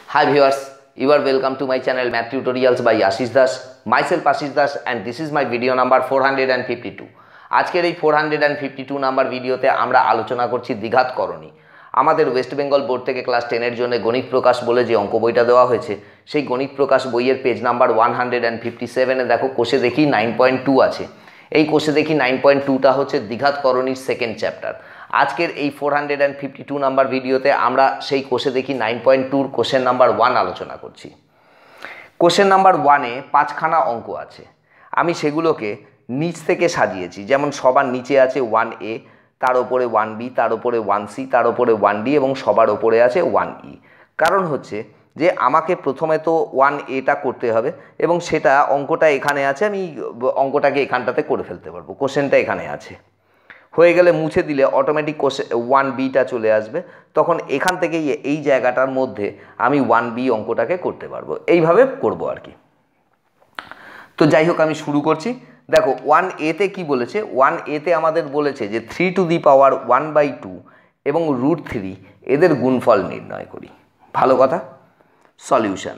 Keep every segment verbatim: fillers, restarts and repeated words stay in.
Hi viewers, you are welcome to my channel Math Tutorials by Ashish Das. Myself Ashish Das and this is my video number four hundred fifty-two. আজকের এই four hundred fifty-two number ভিডিওতে আমরা আলোচনা করছি দ্বিঘাত করণী। আমাদের West Bengal board থেকে ক্লাস টেন এর জন্য গণিত প্রকাশ বলে যে অঙ্ক বইটা দেওয়া হয়েছে সেই গণিত প্রকাশ বইয়ের page number one hundred fifty-seven এ দেখো কোষে দেখি nine point two আছে। এই কোষে দেখি nine point two টা হচ্ছে দ্বিঘাত করণীর সেকেন্ড চ্যাপ্টার। আজকের এই four hundred fifty-two নাম্বার ভিডিওতে আমরা সেই কোষে দেখি nine point two এর কোশ্চেন নাম্বার one আলোচনা করছি। কোশ্চেন নাম্বার one এ পাঁচখানা অঙ্ক আছে। আমি সেগুলোকে নিচ থেকে সাজিয়েছি, যেমন সবার নিচে আছে one A, তার উপরে one B, তার উপরে one C, তার উপরে one D এবং সবার উপরে আছে one E। কারণ হচ্ছে যে আমাকে প্রথমে তো one A টা করতে হবে এবং সেটা অঙ্কটা এখানে আছে, আমি অঙ্কটাকে এখানটাতে করে ফেলতে পারবো। কোশ্চেনটা এখানে আছে, হয়ে গেলে মুছে দিলে অটোমেটিক কোশ্চেন one B টা চলে আসবে, তখন এখান থেকে এই জায়গাটার মধ্যে আমি one B অঙ্কটাকে করতে পারবো। এইভাবে করব আর কি। তো যাই হোক, আমি শুরু করছি। দেখো one A তে কি বলেছে, one A তে আমাদের বলেছে যে three to the power one by two এবং root three এদের গুণফল নির্ণয় করি। ভালো কথা। সলিউশন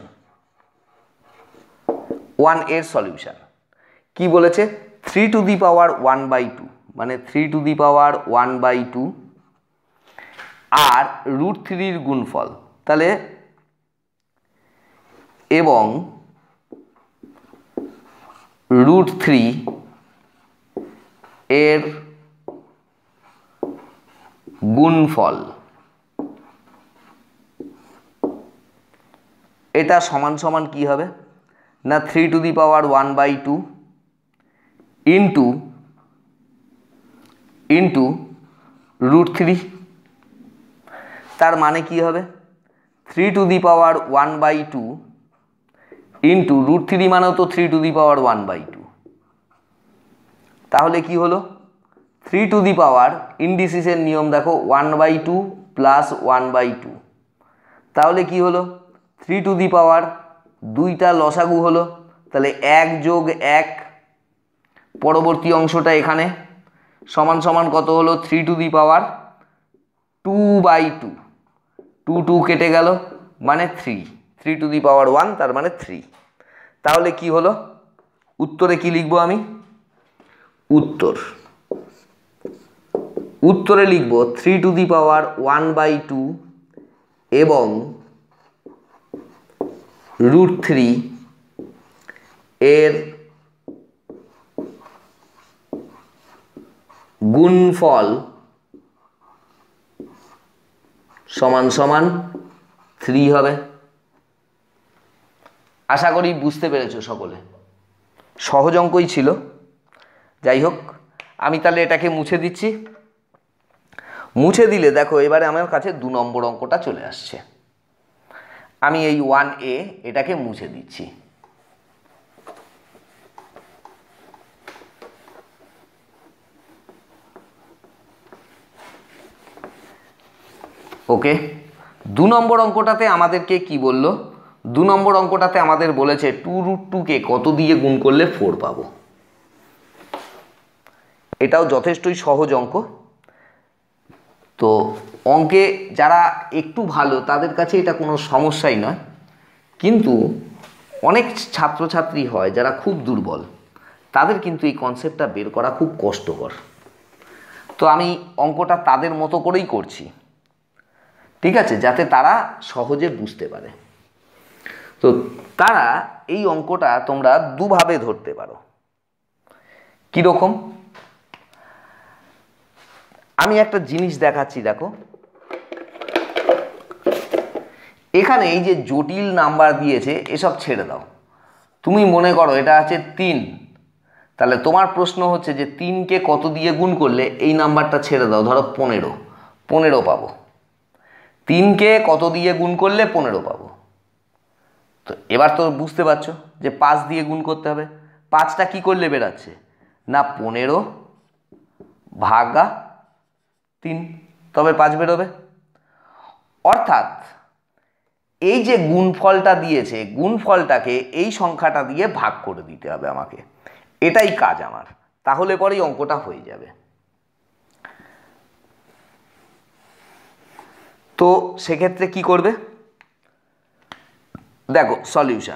one এর সলিউশন কি বলেছে, three to the power one by two মানে three to the power one by two আর root three এর গুণফল, তাহলে এবং root three এর গুণফল, এটা সমান সমান কি হবে না three to the power one by two into into root three। তার মানে কি হবে three to the power one by two into root three মানেও তো three to the power one by two। তাহলে কি হলো three টু দি পাওয়ার ইন্ডিসিসের নিয়ম দেখো one by two plus one by two, তাহলে কি হলো three টু দি পাওয়ার দুইটা লসাগু হলো, তাহলে এক যোগ এক, পরবর্তী অংশটা এখানে সমান সমান কত হলো three to the power two by two, two two কেটে গেল মানে three, three to the power one তার মানে three। তাহলে কি হলো উত্তরে কি লিখবো আমি, উত্তর উত্তরে লিখবো three to the power one by two এবং root three এর গুণফল সমান সমান three হবে। আশা করি বুঝতে পেরেছো সকলে, সহজ অঙ্কই ছিল। যাই হোক, আমি তাহলে এটাকে মুছে দিচ্ছি। মুছে দিলে দেখো এবারে আমার কাছে দু নম্বর অঙ্কটা চলে আসছে। আমি এই one A এটাকে মুছে দিচ্ছি। ওকে, দু নম্বর অঙ্কটাতে আমাদেরকে কি বললো, দু নম্বর অঙ্কটাতে আমাদের বলেছে টু রুট টু কে কত দিয়ে গুণ করলে ফোর পাবো। এটাও যথেষ্টই সহজ অঙ্ক। তো অঙ্কে যারা একটু ভালো তাদের কাছে এটা কোনো সমস্যাই নয়, কিন্তু অনেক ছাত্রছাত্রী হয় যারা খুব দুর্বল, তাদের কিন্তু এই কনসেপ্টটা বের করা খুব কষ্টকর। তো আমি অঙ্কটা তাদের মতো করেই করছি, ঠিক আছে, যাতে তারা সহজে বুঝতে পারে। তো তারা এই অঙ্কটা তোমরা দুভাবে ধরতে পারো। কীরকম, আমি একটা জিনিস দেখাচ্ছি, দেখো এখানে এই যে জটিল নাম্বার দিয়েছে এসব ছেড়ে দাও। তুমি মনে করো এটা আছে তিন, তাহলে তোমার প্রশ্ন হচ্ছে যে তিনকে কত দিয়ে গুণ করলে এই নাম্বারটা ছেড়ে দাও, ধরো পনেরো, পনেরো পাবো। তিনকে কত দিয়ে গুণ করলে পনেরো পাবো। তো এবার তো বুঝতে পারছো যে পাঁচ দিয়ে গুণ করতে হবে। পাঁচটা কি করলে বেরাচ্ছে না পনেরো ভাগা তিন, তবে পাঁচ বেরোবে। অর্থাৎ এই যে গুণফলটা দিয়েছে, গুণফলটাকে এই সংখ্যাটা দিয়ে ভাগ করে দিতে হবে আমাকে, এটাই কাজ আমার। তাহলে পরেই অঙ্কটা হয়ে যাবে। তো সেক্ষেত্রে কি করবে, দেখো সলিউশন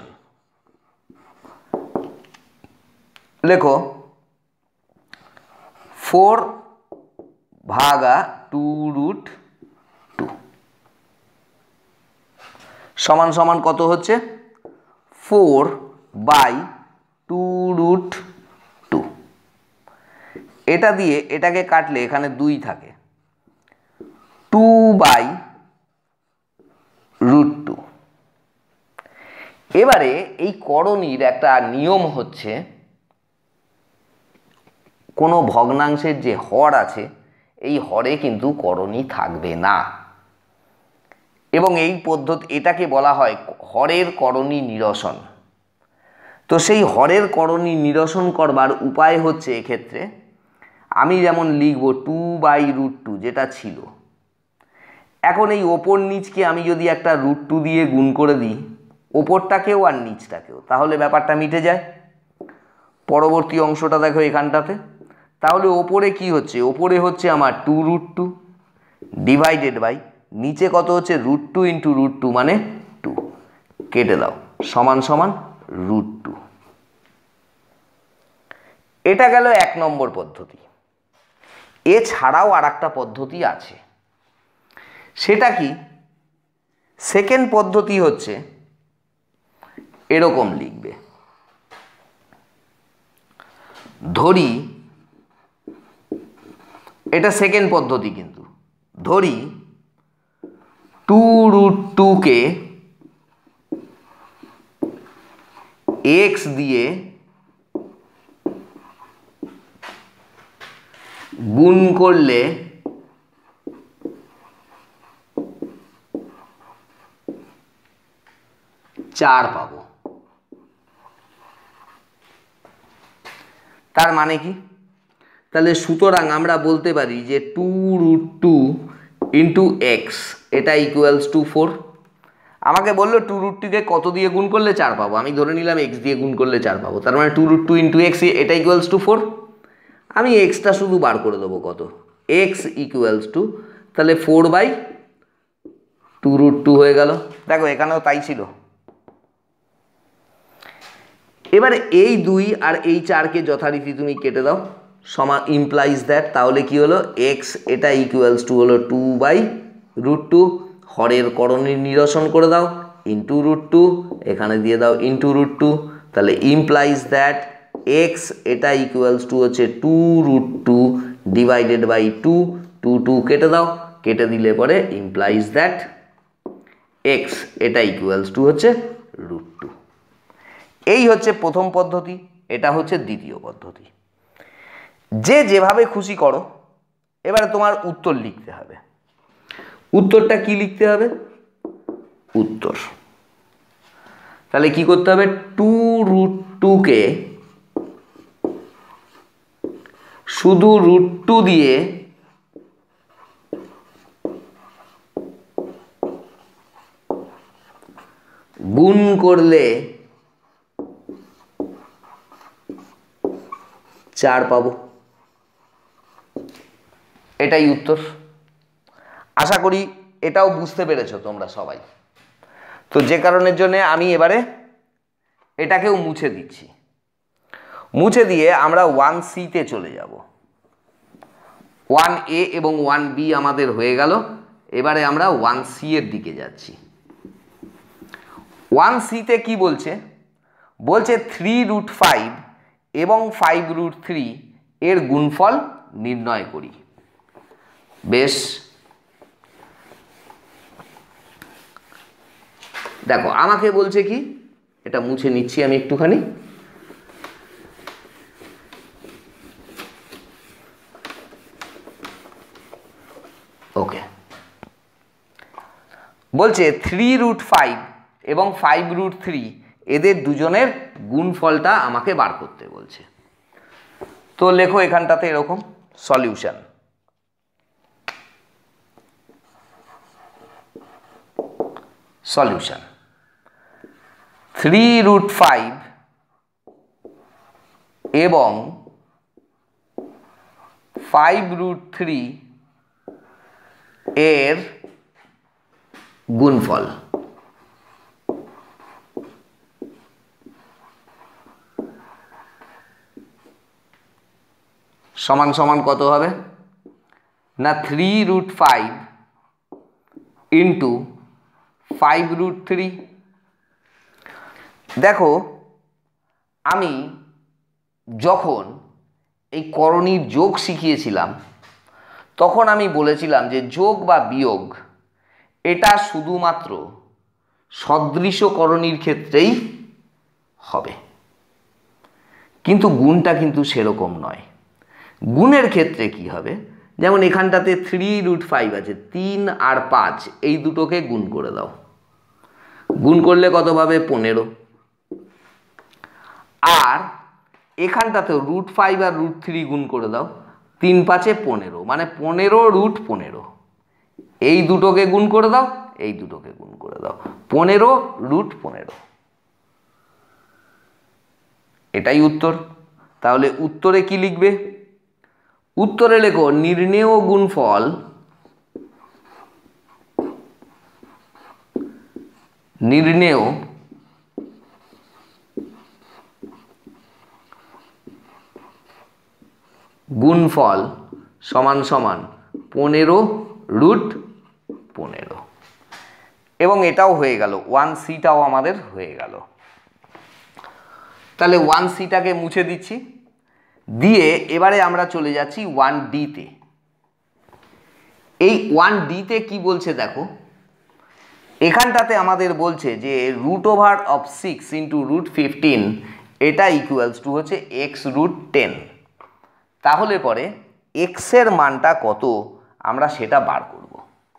লেখো फोर भागा टू रूट टू समान समान कत होच्छे फोर बाई टू रूट टू एटा दिए एटाके काटले एखाने दुई थाके टू बाई रूट टू एबारे एई करणीर एकटा नियम होच्छे कोनो भग्नांशेर जे हर आछे एई हरे किन्तु करणी थाकबे ना एबं एई पद्धति एटाके बला हय हरेर करणी निरसन। तो सेई हरेर करणी निरसन करबार उपाय होच्छे एई क्षेत्रे आमी जेमन लिखब टू बाई रूट टू जेटा छिलो एखन एई ओपर नीचके आमी जोदि एकटा रूट टू दिये गुण करे दिई ओपरटाकेओ आर नीचटाकेओ ताहले ब्यापारटा मिटे जाय। परबर्ती अंशटा देखो एखानटाते ताहले ओपरे कि होच्छे ओपरे होच्छे आमार two root two divided by नीचे कत होच्छे root two into root two माने टू केटे दाओ समान समान रूट टू। एटा गेल एक नम्बर पद्धति। एछाड़ाओ आरेकटा पद्धति आछे सेटा कि सेकेंड पद्धति होच्छे एरकम लिखबे धरी एटा सेकेंड पद्धति किन्तु धरी टू रूट टू के एक्स दिए गुण करले चार पाबो। तार माने कि ताहले सुतरां आमरा बोलते पारी जे two root two into X एटा इकुअल्स टू फोर। आमाके बोललो टू रूट टू के कत दिए गुण करले चार पाबो आमी धरे निलाम एक्स दिए गुण करले चार पाबो तार माने two root two into X एटा इकुअल्स टू फोर। आमी एक्सटा शुधु बार करे देबो कत एक्स इकुअल्स टू ताहले four by to root two हये गेल। देखो एखानेও তাই ছিল। এবারে এই দুই আর এই চার কে যথারীতি তুমি কেটে দাও समा इमप्लाइज दैट ताहले कि हलो एक्स एटा इकुअल्स टू हलो टू बाई रूट टू हरेर करणी निरसन करे दाओ इंटू रूट टू एखाने दिए दाओ इंटू रूट टू ताहले इमप्लाइज दैट एक्स एटा इकुअल्स टू होच्छे two root two divided by two two two केटे दाओ केटे दिले परे इमप्लाइज दैट एक्स एटा इकुअल्स टू होच्छे रूट टू। এই হচ্ছে প্রথম পদ্ধতি এটা হচ্ছে দ্বিতীয় পদ্ধতি। যে যেভাবে খুশি করো এবারে তোমার উত্তর লিখতে হবে। উত্তরটা কি লিখতে হবে উত্তর তাহলে কি করতে হবে টু রুট টু কে শুধু রুট টু দিয়ে গুণ করলে चार पाबो एटाई उत्तर। आशा करी एटाओ बुझते पेरेछो तोमरा सबाई। तो जे कारणेर जन्य आमी एबारे एटाकेও मुछे दिচ্ছি मुछे दिए आमरा वन सी ते चले যাব। वन ए एबं वन बी आमादेर हये गेल एबारे आमरा वन सी एर दिके जाচ্ছি। वन सी ते कि बोलছে बोलছে थ्री रूट फाइव एवं फाइव रूट थ्री एर गुणफल निर्णय करी। बेश देखो आमाके बोलছে कि এটা মুছে নিচ্ছি আমি একটুখানি। ओके बोलছে थ्री रूट फाइव एवं फाइव रूट थ्री एদের দুজনের গুণফলটা আমাকে বার করতে বলছে। তো লেখো এখানটাতে এরকম solution solution three root five एवं फाइव रूट थ्री एर गुणफल সমান সমান কত হবে না three root five into five root three. দেখো আমি যখন এই করণীর যোগ শিখিয়েছিলাম তখন আমি বলেছিলাম যে যোগ বা বিয়োগ এটা শুধুমাত্র সদৃশ করণীর ক্ষেত্রেই হবে, কিন্তু গুণটা কিন্তু সেরকম নয়। গুণের ক্ষেত্রে কি হবে, যেমন এখানটাতে থ্রি রুট ফাইভ আছে, তিন আর পাঁচ এই দুটোকে গুণ করে দাও, গুণ করলে কত পাবে পনেরো। আর এখানটাতে রুট ফাইভ আর রুট থ্রি গুণ করে দাও, তিন পাঁচে পনেরো, মানে পনেরো রুট পনেরো। এই দুটোকে গুণ করে দাও, এই দুটোকে গুণ করে দাও, পনেরো রুট পনেরো। এটাই উত্তর। তাহলে উত্তরে কি লিখবে, উত্তরে লেখো নির্ণেয় গুণফল নির্ণেয় গুণফল সমান সমান পনেরো রুট পনেরো। এবং এটাও হয়ে গেল, ওয়ান সিটাও আমাদের হয়ে গেল। তাহলে ওয়ান সিটাকে মুছে দিচ্ছি, দিয়ে এবারে আমরা চলে যাচ্ছি ওয়ান ডিতে। এই ওয়ান ডিতে কি বলছে দেখো, এখানটাতে আমাদের বলছে যে root over of six into root fifteen এটা ইকুয়ালস টু হচ্ছে এক্স রুট টেন। তাহলে পরে এক্সের মানটা কত আমরা সেটা বার করব,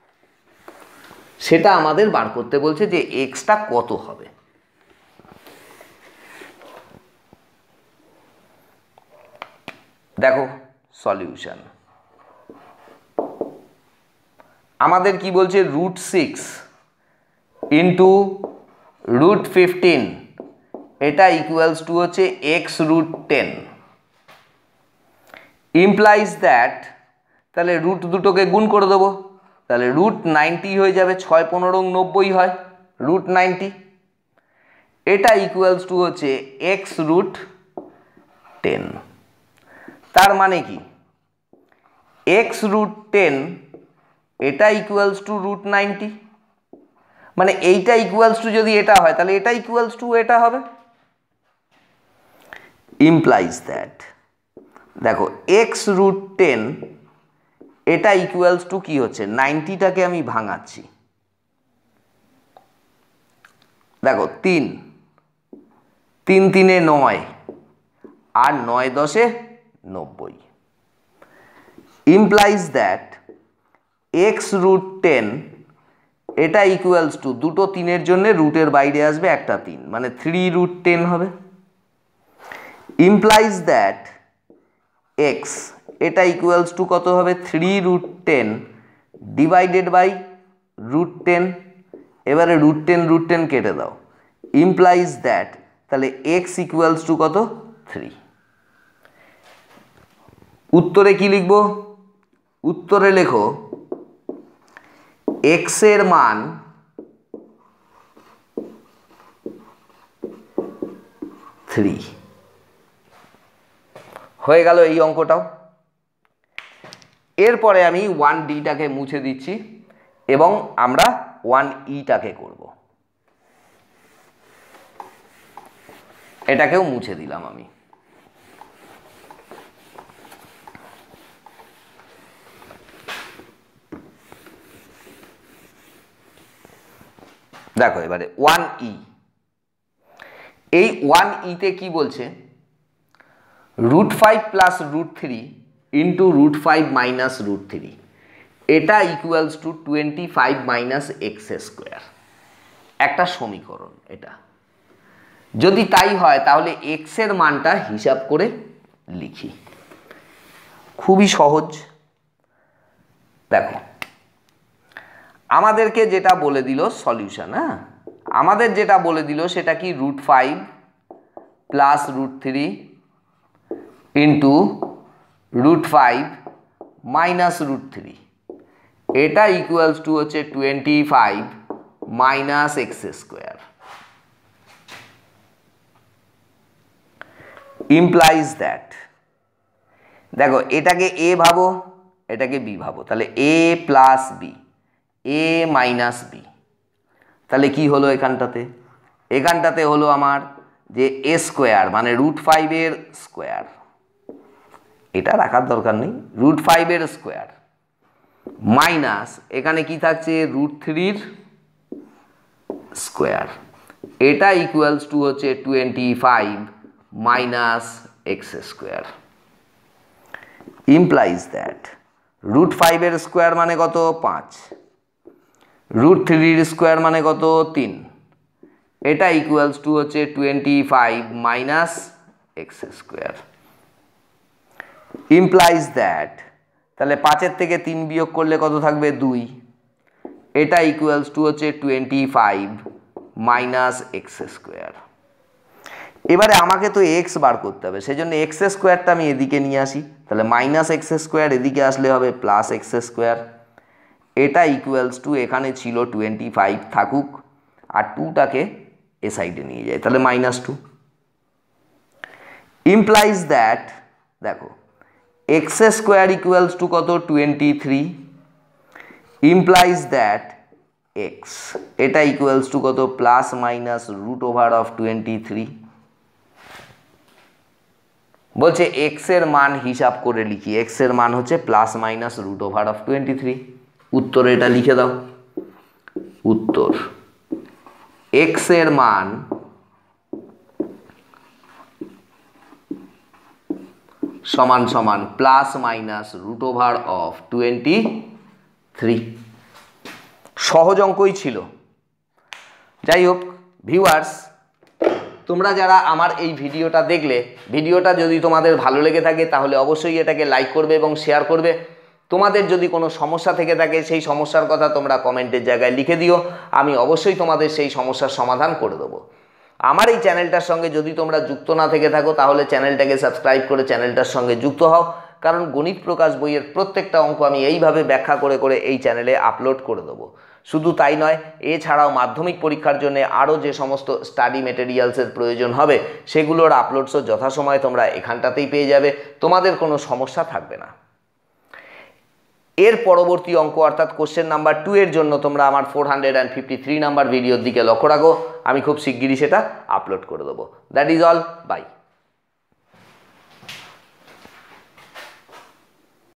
সেটা আমাদের বার করতে বলছে যে এক্সটা কত হবে। দেখো সলিউশন আমাদের কি বলছে, root six into root fifteen এটা ইকুয়ালস টু হচ্ছে X root ten. Implies that, তাহলে রুট দুটোকে গুণ করে দেবো, তাহলে রুট নাইনটি হয়ে যাবে, ছয় পনেরো নব্বই হয়, রুট নাইনটি। এটা ইকুয়ালস টু হচ্ছে এক্স রুট টেন। তার মানে কি এক্স রুট টেন এটা ইকুয়ালস টু রুট নাইনটি, মানে এইটা ইকুয়ালস টু যদি এটা হয় তাহলে এটা ইকুয়ালস টু এটা হবে। ইমপ্লাইজ দ্যাট, দেখো এক্স রুট টেন এটা ইকুয়ালস টু কি হচ্ছে, নাইনটিটাকে আমি ভাঙাচ্ছি, দেখো তিন তিন তিনে নয় আর নয় দশে নব্বই। Implies that X root ten এটা ইকুয়ালস টু দুটো তিনের জন্য রুটের বাইরে আসবে একটা তিন, মানে থ্রি রুট টেন হবে। ইমপ্লাইজ দ্যাট এক্স এটা ইকুয়ালস টু কত হবে, three root ten divided by root ten. এবারে রুট টেন রুট টেন কেটে দাও, ইমপ্লাইজ দ্যাট তাহলে এক্স ইকুয়ালস টু কত, থ্রি। উত্তরে কি লিখব, উত্তরে লেখো এক্স এর মান থ্রি। হয়ে গেল এই অঙ্কটাও। এরপরে আমি ওয়ান ডিটাকে মুছে দিচ্ছি এবং আমরা ওয়ান ইটাকে করব। এটাকেও মুছে দিলাম আমি। দেখো এবারে ওয়ান ই, এই ওয়ান ইতে কি বলছে, root five plus root three into root five minus root three এটা equals to twenty five minus X square, একটা সমীকরণ। এটা যদি তাই হয় তাহলে এক্স এর মানটা হিসাব করে লিখি, খুবই সহজ। দেখো আমাদেরকে যেটা বলে দিল সলিউশন, হ্যাঁ আমাদের যেটা বলে দিল সেটা কি, root five plus root three into root five minus root three এটা ইকুয়ালস টু হচ্ছে twenty five minus X square. Implies that, দেখো এটাকে এ ভাবো, এটাকে বি ভাবো, তাহলে A plus B, A minus B, তাহলে কি হলো এখানটাতে? এখানটাতে হলো আমার যে এ স্কোয়ার মানে রুট ফাইভের স্কোয়ার, এটা রাখার দরকার নেই, রুট ফাইভের স্কোয়ার মাইনাস এখানে কি থাকছে রুট থ্রির স্কোয়ার, এটা ইকুয়ালস টু হচ্ছে twenty five minus X square. Implies that root ফাইভের স্কোয়ার মানে কত? পাঁচ, রুট থ্রির স্কোয়ার মানে কত? তিন, এটা ইকুয়ালস টু হচ্ছে twenty five minus X square. Implies that তাহলে পাঁচের থেকে তিন বিয়োগ করলে কত থাকবে? দুই, এটা ইকুয়ালস টু হচ্ছে twenty five minus X square. এবারে আমাকে তো এক্স বার করতে হবে, সেই জন্য এক্স স্কোয়ারটা আমি এদিকে নিয়ে আসি, তাহলে মাইনাস এক্স স্কোয়ার এদিকে আসলে হবে প্লাস এক্স স্কোয়ার, এটা ইকুয়ালস টু এখানে ছিল টোয়েন্টি ফাইভ থাকুক আর টুটাকে এ সাইডে নিয়ে যায়, তাহলে মাইনাস টু। ইমপ্লাইজ দ্যাট দেখো এক্স স্কোয়ার ইকুয়ালস টু কত? Twenty three, implies that X এটা ইকুয়ালস টু কত? Plus minus root over of twenty three. বলছে এক্স এর মান হিসাব করে লিখি, এক্স এর মান হচ্ছে plus minus root over of twenty three. উত্তরে এটা লিখে দাও, উত্তর এক্স এর মান সমান সমান plus minus root over of twenty three. সহজ অঙ্কই ছিল। যাই হোক ভিউয়ার্স, তোমরা যারা আমার এই ভিডিওটা দেখলে, ভিডিওটা যদি তোমাদের ভালো লেগে থাকে তাহলে অবশ্যই এটাকে লাইক করবে এবং শেয়ার করবে। তোমাদের যদি কোনো সমস্যা থেকে থাকে সেই সমস্যার কথা তোমরা কমেন্টের জায়গায় লিখে দিও, আমি অবশ্যই তোমাদের সেই সমস্যার সমাধান করে দেবো। আমার এই চ্যানেলটার সঙ্গে যদি তোমরা যুক্ত না থেকে থাকো তাহলে চ্যানেলটাকে সাবস্ক্রাইব করে চ্যানেলটার সঙ্গে যুক্ত হও, কারণ গণিত প্রকাশ বইয়ের প্রত্যেকটা অঙ্ক আমি এইভাবে ব্যাখ্যা করে করে এই চ্যানেলে আপলোড করে দেবো। শুধু তাই নয়, এছাড়াও মাধ্যমিক পরীক্ষার জন্য আরও যে সমস্ত স্টাডি মেটেরিয়ালসের প্রয়োজন হবে সেগুলোর আপলোডসও যথাসময়ে তোমরা এখানটাতেই পেয়ে যাবে, তোমাদের কোনো সমস্যা থাকবে না। এর পরবর্তী অঙ্ক অর্থাৎ কোশ্চেন নাম্বার টু এর জন্য তোমরা আমার four hundred and fifty three number ভিডিওর দিকে লক্ষ্য রাখো, আমি খুব শিগগিরই সেটা আপলোড করে দেবো। That is all, by.